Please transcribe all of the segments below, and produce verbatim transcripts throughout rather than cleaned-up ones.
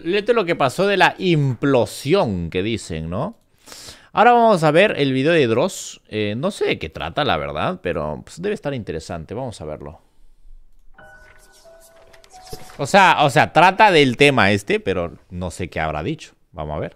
esto es lo que pasó de la implosión que dicen, ¿no? Ahora vamos a ver el video de Dross. Eh, no sé de qué trata, la verdad, pero pues, debe estar interesante. Vamos a verlo. O sea, o sea, trata del tema este, pero no sé qué habrá dicho. Vamos a ver.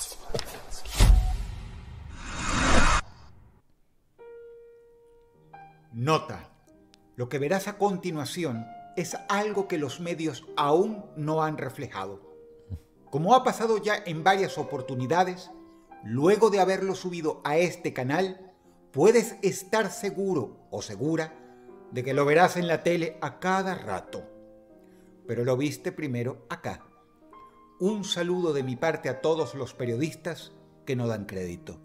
Nota. Lo que verás a continuación es algo que los medios aún no han reflejado. Como ha pasado ya en varias oportunidades, luego de haberlo subido a este canal, puedes estar seguro o segura de que lo verás en la tele a cada rato. Pero lo viste primero acá. Un saludo de mi parte a todos los periodistas que no dan crédito.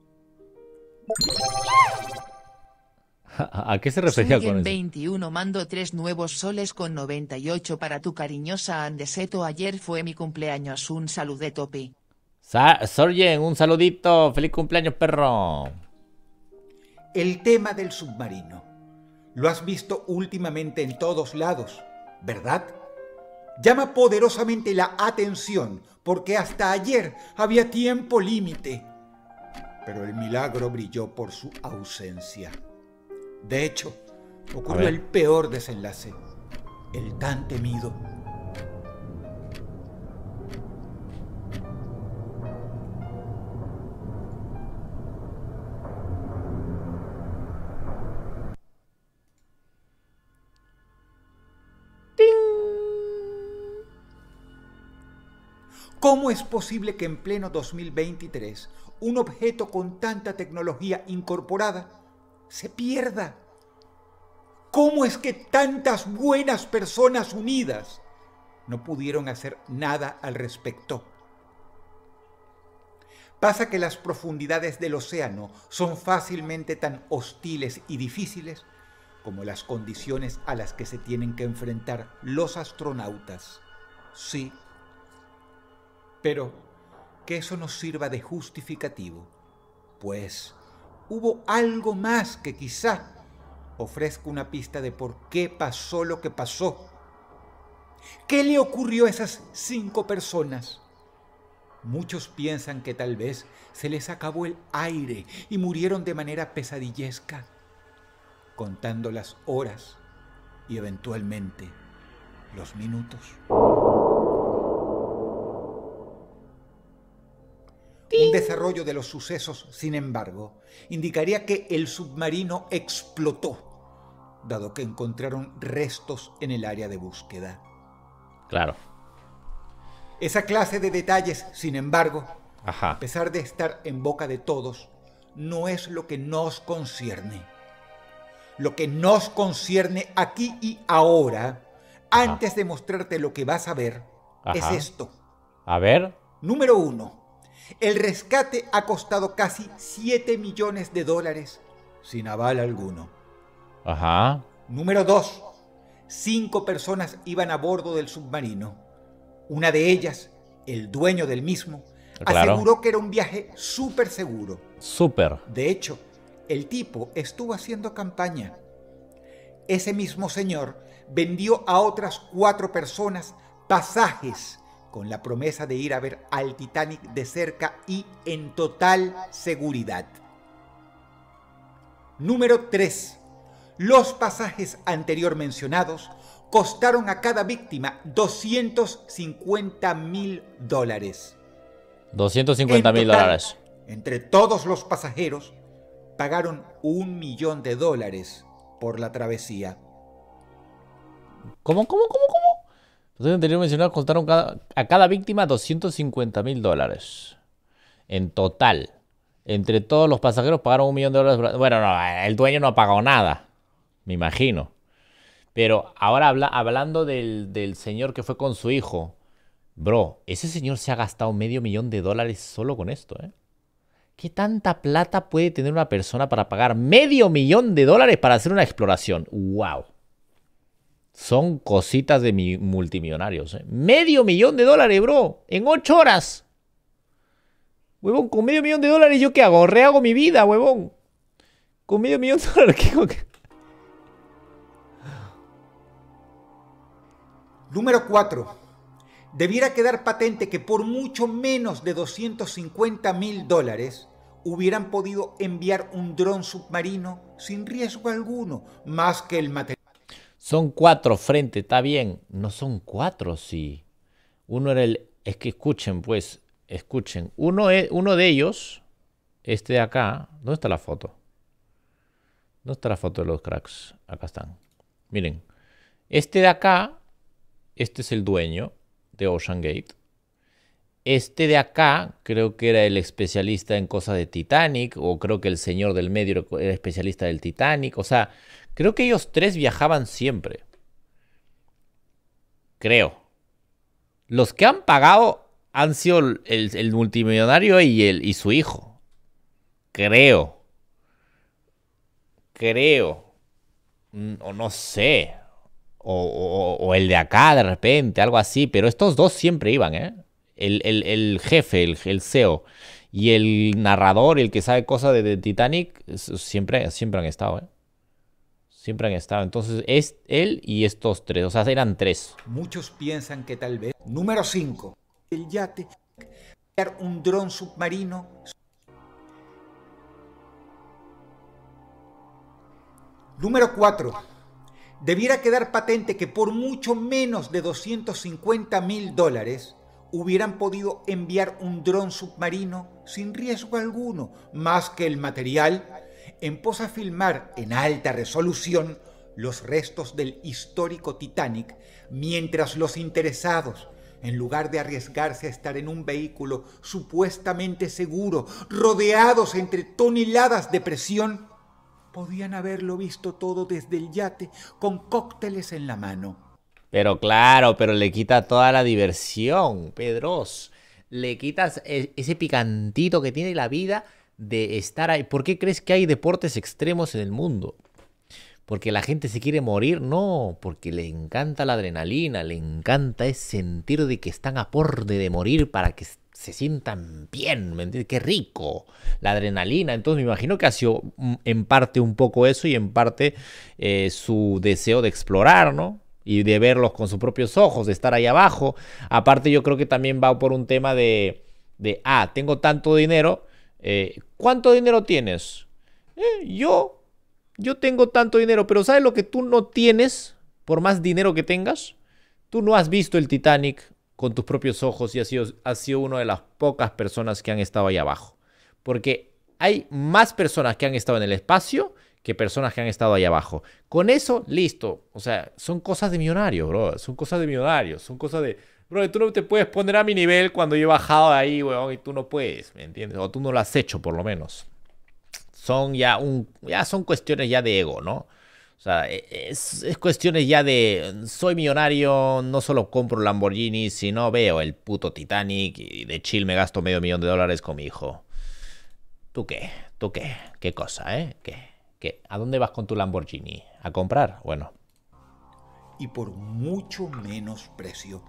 ¿A qué se refería con eso? veintiuno mando tres nuevos soles con noventa y ocho para tu cariñosa Andeseto. Ayer fue mi cumpleaños. Un saludé, Topi. Sorgen, un saludito. Feliz cumpleaños, perro. El tema del submarino. Lo has visto últimamente en todos lados, ¿verdad? Llama poderosamente la atención porque hasta ayer había tiempo límite. Pero el milagro brilló por su ausencia. De hecho, ocurrió el peor desenlace, el tan temido. ¿Cómo es posible que en pleno dos mil veintitrés un objeto con tanta tecnología incorporada se pierda? ¿Cómo es que tantas buenas personas unidas no pudieron hacer nada al respecto? Pasa que las profundidades del océano son fácilmente tan hostiles y difíciles como las condiciones a las que se tienen que enfrentar los astronautas. Sí, pero que eso nos sirva de justificativo, pues hubo algo más que quizá ofrezca una pista de por qué pasó lo que pasó. ¿Qué le ocurrió a esas cinco personas? Muchos piensan que tal vez se les acabó el aire y murieron de manera pesadillesca, contando las horas y eventualmente los minutos. Un desarrollo de los sucesos, sin embargo, indicaría que el submarino explotó, dado que encontraron restos en el área de búsqueda. Claro. Esa clase de detalles, sin embargo, Ajá. a pesar de estar en boca de todos, no es lo que nos concierne. Lo que nos concierne aquí y ahora, Ajá. antes de mostrarte lo que vas a ver, Ajá. es esto. A ver. Número uno. El rescate ha costado casi siete millones de dólares sin aval alguno. Ajá. Número dos. Cinco personas iban a bordo del submarino. Una de ellas, el dueño del mismo, claro. aseguró que era un viaje súper seguro. Súper. De hecho, el tipo estuvo haciendo campaña. Ese mismo señor vendió a otras cuatro personas pasajes con la promesa de ir a ver al Titanic de cerca y en total seguridad. Número tres. Los pasajes anterior mencionados costaron a cada víctima doscientos cincuenta mil dólares. doscientos cincuenta mil dólares. Entre todos los pasajeros, pagaron un millón de dólares por la travesía. ¿Cómo, cómo, cómo, cómo? Los anterior mencionados costaron cada, a cada víctima doscientos cincuenta mil dólares. En total. Entre todos los pasajeros pagaron un millón de dólares. Bueno, no, el dueño no ha pagado nada. Me imagino. Pero ahora habla, hablando del, del señor que fue con su hijo. Bro, ese señor se ha gastado medio millón de dólares solo con esto, ¿eh? ¿Qué tanta plata puede tener una persona para pagar medio millón de dólares para hacer una exploración? ¡Wow! Son cositas de mi multimillonarios, ¿eh? Medio millón de dólares, bro. En ocho horas. Huevón, con medio millón de dólares, ¿yo qué hago? Rehago mi vida, huevón. Con medio millón de dólares, ¿qué hago? Número cuatro. debiera quedar patente que por mucho menos de doscientos cincuenta mil dólares hubieran podido enviar un dron submarino sin riesgo alguno, más que el material. Son cuatro frente, está bien. No son cuatro, sí. Uno era el... Es que escuchen, pues, escuchen. Uno, es, uno de ellos, este de acá... ¿Dónde está la foto? ¿Dónde está la foto de los cracks? Acá están. Miren. Este de acá, este es el dueño de Ocean Gate. Este de acá, creo que era el especialista en cosas de Titanic, o creo que el señor del medio era especialista del Titanic. O sea, creo que ellos tres viajaban siempre. Creo. Los que han pagado han sido el, el multimillonario y, el, y su hijo. Creo. Creo. O no sé. O, o, o el de acá de repente, algo así. Pero estos dos siempre iban, ¿eh? El, el, el jefe, el, el C E O y el narrador, el que sabe cosas de, de Titanic, siempre, siempre han estado, ¿eh? Siempre han estado. Entonces es él y estos tres. O sea, eran tres. Muchos piensan que tal vez... Número cinco. El yate... Un dron submarino... Número cuatro. Debiera quedar patente que por mucho menos de doscientos cincuenta mil dólares hubieran podido enviar un dron submarino sin riesgo alguno, más que el material en pos a filmar en alta resolución los restos del histórico Titanic, mientras los interesados, en lugar de arriesgarse a estar en un vehículo supuestamente seguro, rodeados entre toneladas de presión, podían haberlo visto todo desde el yate con cócteles en la mano. Pero claro, pero le quita toda la diversión, Pedros. Le quitas ese picantito que tiene la vida de estar ahí. ¿Por qué crees que hay deportes extremos en el mundo? ¿Porque la gente se quiere morir? No, porque le encanta la adrenalina, le encanta ese sentir de que están a borde de morir para que se sientan bien, ¿me entiendes? ¡Qué rico! La adrenalina. Entonces me imagino que ha sido en parte un poco eso y en parte eh, su deseo de explorar, ¿no? Y de verlos con sus propios ojos, de estar ahí abajo. Aparte yo creo que también va por un tema de, de ah, tengo tanto dinero. Eh, ¿Cuánto dinero tienes? Eh, yo, yo tengo tanto dinero, pero ¿sabes lo que tú no tienes por más dinero que tengas? Tú no has visto el Titanic con tus propios ojos y has sido, has sido una de las pocas personas que han estado ahí abajo. Porque hay más personas que han estado en el espacio que personas que han estado ahí abajo. Con eso, listo. O sea, son cosas de millonarios, bro. Son cosas de millonarios. Son cosas de... Bro, tú no te puedes poner a mi nivel cuando yo he bajado de ahí, weón, y tú no puedes, ¿me entiendes? O tú no lo has hecho, por lo menos. Son ya un... Ya son cuestiones ya de ego, ¿no? O sea, es, es cuestiones ya de... Soy millonario, no solo compro Lamborghini, sino veo el puto Titanic y de chill me gasto medio millón de dólares con mi hijo. ¿Tú qué? ¿Tú qué? ¿Qué cosa, eh? ¿Qué? ¿Qué? ¿A dónde vas con tu Lamborghini? ¿A comprar? Bueno. Y por mucho menos precio.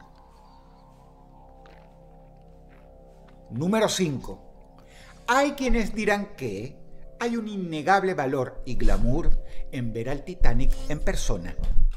Número cinco. Hay quienes dirán que hay un innegable valor y glamour en ver al Titanic en persona.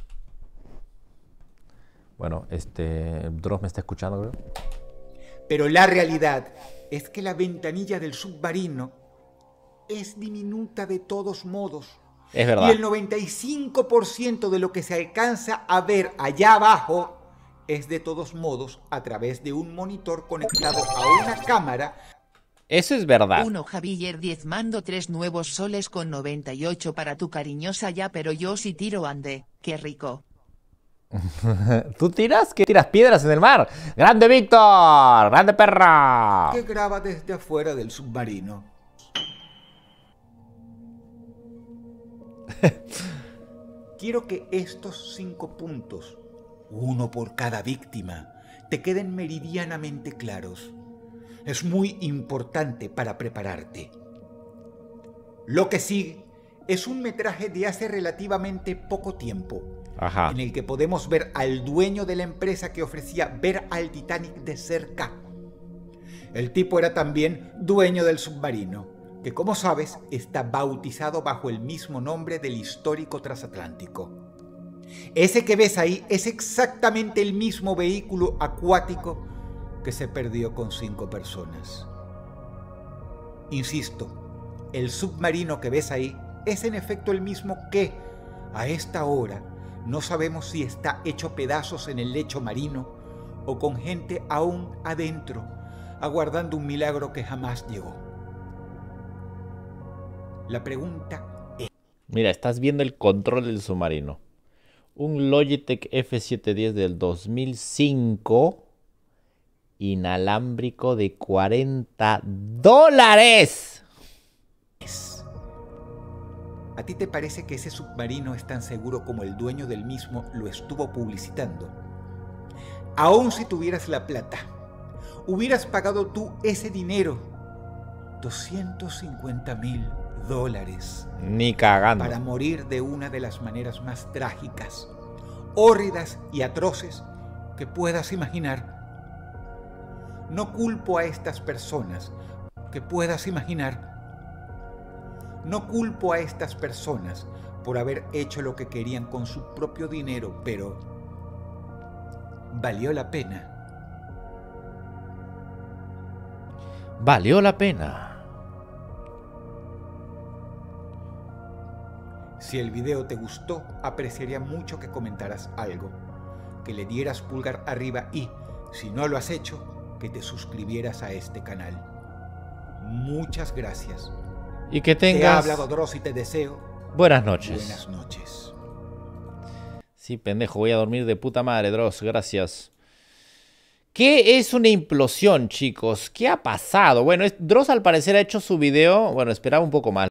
Bueno, este... Dross me está escuchando, creo. Pero la realidad es que la ventanilla del submarino es diminuta de todos modos. Es verdad. Y el noventa y cinco por ciento de lo que se alcanza a ver allá abajo es de todos modos a través de un monitor conectado a una cámara. Eso es verdad. uno Javier diez mando tres nuevos soles con noventa y ocho para tu cariñosa ya, pero yo sí tiro ande. Qué rico. ¿Tú tiras? ¿Qué tiras piedras en el mar? ¡Grande Víctor! ¡Grande perra! Que graba desde afuera del submarino. Quiero que estos cinco puntos, uno por cada víctima, te queden meridianamente claros. Es muy importante para prepararte. Lo que sigue es un metraje de hace relativamente poco tiempo, Ajá. en el que podemos ver al dueño de la empresa que ofrecía ver al Titanic de cerca. El tipo era también dueño del submarino, que como sabes está bautizado bajo el mismo nombre del histórico transatlántico. Ese que ves ahí es exactamente el mismo vehículo acuático que se perdió con cinco personas. Insisto, el submarino que ves ahí es en efecto el mismo que, a esta hora, no sabemos si está hecho pedazos en el lecho marino o con gente aún adentro, aguardando un milagro que jamás llegó. La pregunta es... Mira, estás viendo el control del submarino. Un Logitech F setecientos diez del dos mil cinco, inalámbrico de cuarenta dólares. ¿A ti te parece que ese submarino es tan seguro como el dueño del mismo lo estuvo publicitando? Aún si tuvieras la plata, hubieras pagado tú ese dinero, doscientos cincuenta mil dólares. Ni cagando. Para morir de una de las maneras más trágicas, hórridas y atroces que puedas imaginar. No culpo a estas personas que puedas imaginar. No culpo a estas personas por haber hecho lo que querían con su propio dinero, pero valió la pena. Valió la pena. Si el video te gustó, apreciaría mucho que comentaras algo, que le dieras pulgar arriba y, si no lo has hecho, que te suscribieras a este canal. Muchas gracias. Y que tengas... Te ha hablado Dross y te deseo... Buenas noches. Buenas noches. Sí, pendejo, voy a dormir de puta madre, Dross, gracias. ¿Qué es una implosión, chicos? ¿Qué ha pasado? Bueno, Dross al parecer ha hecho su video... Bueno, esperaba un poco más.